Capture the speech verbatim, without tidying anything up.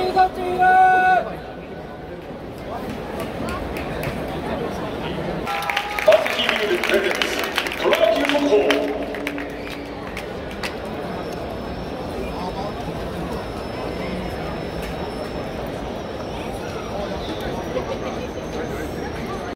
に勝ちいる。 アサヒビールプレゼンツ